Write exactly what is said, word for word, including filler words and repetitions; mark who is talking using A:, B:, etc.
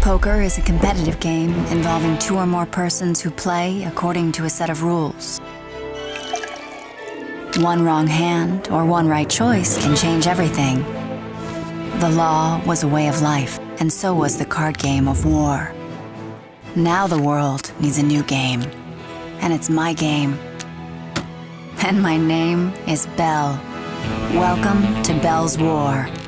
A: Poker is a competitive game involving two or more persons who play according to a set of rules. One wrong hand or one right choice can change everything. The law was a way of life, and so was the card game of war. Now the world needs a new game, and it's my game. And my name is Belle. Welcome to Belle's War.